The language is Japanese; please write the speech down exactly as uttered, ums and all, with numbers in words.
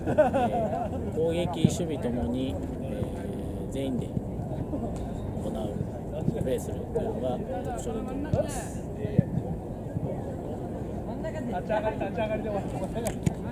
えー、攻撃、守備ともに、えー、全員で行う、プレーするというのが特徴だと思います。立ち上がり立ち上がりで終わった。